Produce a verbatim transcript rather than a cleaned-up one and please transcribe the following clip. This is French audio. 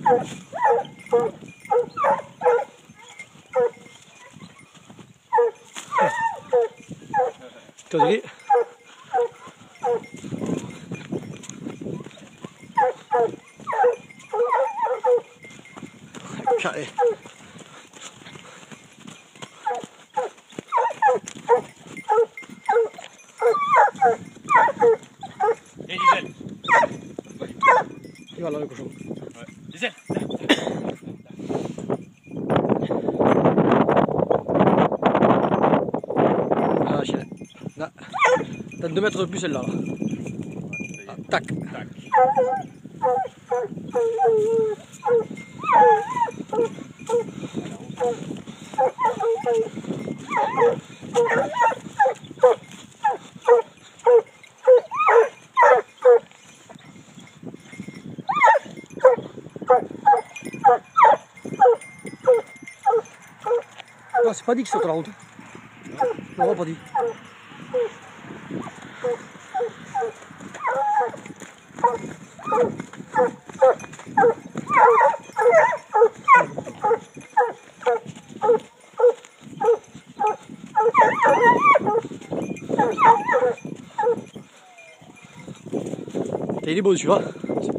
Così. Okay. Et Gisèle. Il va là le cochon. Ouais. Gisèle. Ah, chien. Là. T'as deux mètres de plus celle-là. Là. Ah, tac. Tac. Non, c'est pas dit qu'il saute la route. Non, pas dit. Il est beau celui-là.